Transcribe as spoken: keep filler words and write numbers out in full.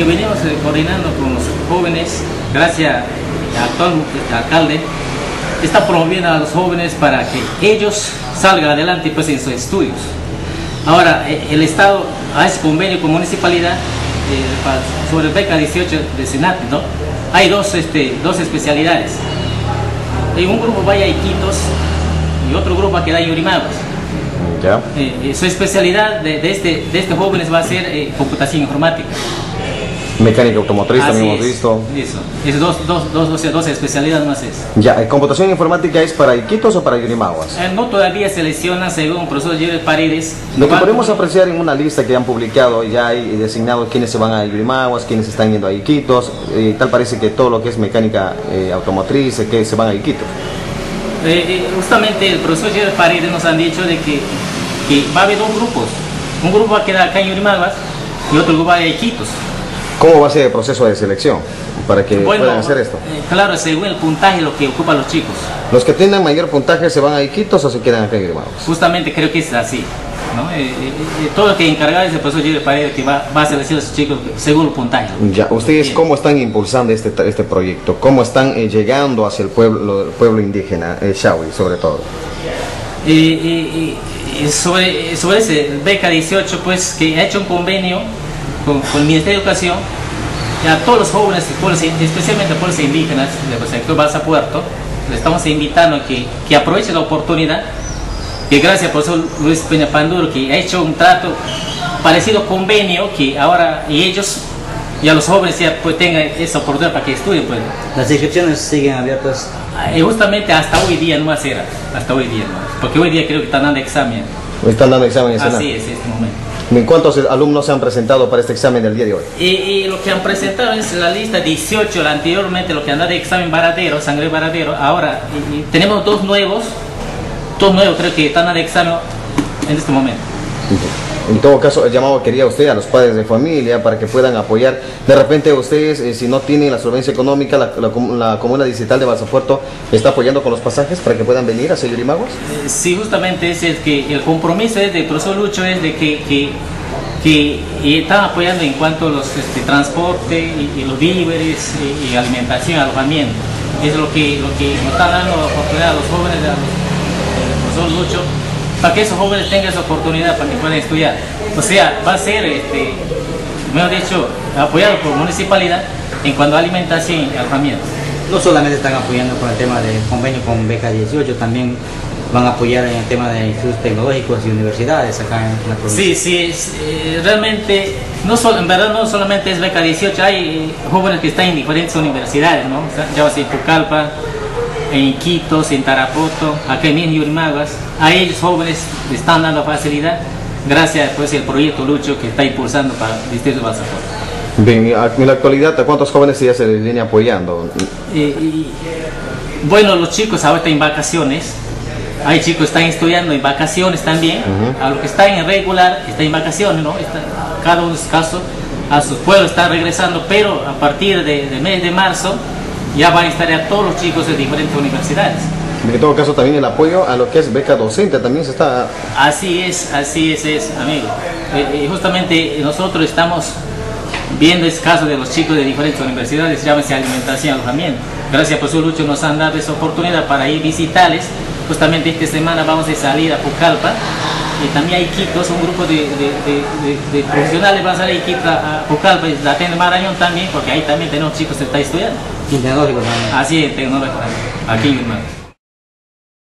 que venimos eh, coordinando con los jóvenes, gracias al actual alcalde, está promoviendo a los jóvenes para que ellos salgan adelante pues, en sus estudios. Ahora, eh, el Estado hace convenio con municipalidad eh, sobre beca dieciocho de SENAT, ¿no? Hay dos, este, dos especialidades. En un grupo vaya a Iquitos y otro grupo va a quedar en Yurimaguas. ¿Ya? Eh, su especialidad de, de, este, de este jóvenes va a ser eh, computación informática. Mecánica automotriz Así también hemos es, visto. Eso, es dos, dos, dos, o sea, dos especialidades más es. Ya, ¿computación informática es para Iquitos o para Yurimaguas? Eh, no todavía selecciona según el profesor Jerry Paredes. Lo que podemos apreciar en una lista que han publicado, ya hay designado quiénes se van a Yurimaguas, quiénes están yendo a Iquitos, eh, tal parece que todo lo que es mecánica eh, automotriz, eh, que se van a Iquitos. Eh, eh, justamente el profesor Jerry Paredes nos han dicho de que, que va a haber dos grupos. Un grupo va a quedar acá en Yurimaguas y otro grupo va a Iquitos. ¿Cómo va a ser el proceso de selección para que bueno, puedan hacer esto? Eh, claro, según el puntaje lo que ocupan los chicos. ¿Los que tengan mayor puntaje se van a Iquitos o se quedan acá en Yurimaguas? Justamente creo que es así, ¿no? Eh, eh, eh, todo lo que encargado es el profesor Jerry Paredes que va, va a seleccionar a esos chicos según el puntaje. Ya, ¿ustedes Bien. cómo están impulsando este, este proyecto? ¿Cómo están eh, llegando hacia el pueblo, el pueblo indígena, el Shawi sobre todo? Eh, eh, eh, sobre, sobre ese beca dieciocho, pues que ha hecho un convenio con, con el Ministerio de Educación. A todos los jóvenes, especialmente a pueblos indígenas del sector Balsa Puerto, les estamos invitando a que, que aprovechen la oportunidad, que gracias al profesor Luis Peña Panduro, que ha hecho un trato parecido convenio, que ahora y ellos y a los jóvenes ya pues, tengan esa oportunidad para que estudien. Pues. Las inscripciones siguen abiertas. Y justamente hasta hoy día no más era, hasta hoy día no, porque hoy día creo que están dando examen. ¿Están dando examen en Senat? Así es, en este momento. ¿En cuántos alumnos se han presentado para este examen del día de hoy? Y, y lo que han presentado es la lista dieciocho, la anteriormente lo que han dado de examen Baradero, Sangre Baradero. Ahora y, y tenemos dos nuevos, dos nuevos creo que están dando examen en este momento. En todo caso, el llamado quería usted a los padres de familia para que puedan apoyar. De repente ustedes, eh, si no tienen la solvencia económica, la, la, la comuna distrital de Balsa Puerto está apoyando con los pasajes para que puedan venir a Yurimaguas. Eh, sí, justamente es el que el compromiso es del profesor Lucho es de que, que, que y están apoyando en cuanto a los este, transporte y, y los víveres y, y alimentación, alojamiento. Es lo que, lo que nos está dando la oportunidad a los jóvenes, a los, el profesor Lucho, para que esos jóvenes tengan esa oportunidad para que puedan estudiar. O sea, va a ser, este, mejor dicho, apoyado por municipalidad en cuanto a alimentación y alojamiento. No solamente están apoyando con el tema del convenio con beca dieciocho, también van a apoyar en el tema de institutos tecnológicos y universidades acá en la provincia. Sí, sí, es, eh, realmente, no solo, en verdad no solamente es beca dieciocho, hay eh, jóvenes que están en diferentes universidades, ¿no? O sea, ya va a ser en Pucallpa, en Iquitos, en Tarapoto, acá en Yurimaguas. A ellos jóvenes le están dando facilidad gracias pues el proyecto Lucho que está impulsando para el distrito de Balsa Puerto. Bien, en la actualidad, ¿a cuántos jóvenes ya se les viene apoyando? Y, y, bueno, los chicos ahora están en vacaciones, hay chicos que están estudiando en vacaciones también, uh-huh. A los que están en regular están en vacaciones, ¿no? Está, cada uno de sus casos a sus pueblos están regresando, pero a partir del de mes de marzo ya van a estar a todos los chicos de diferentes universidades. En todo caso también el apoyo a lo que es beca docente también se está... Así es, así es, es amigo. Eh, justamente nosotros estamos viendo ese caso de los chicos de diferentes universidades, llámese alimentación y alojamiento. Gracias por su lucha nos han dado esa oportunidad para ir visitarles. Justamente esta semana vamos a salir a Pucallpa y también hay Iquitos, un grupo de, de, de, de, de profesionales van a salir a Iquitos, a Pucallpa y la Tena Marañón también, porque ahí también tenemos chicos que están estudiando. Y tecnológico también. Así es, tecnológico también, aquí mismo.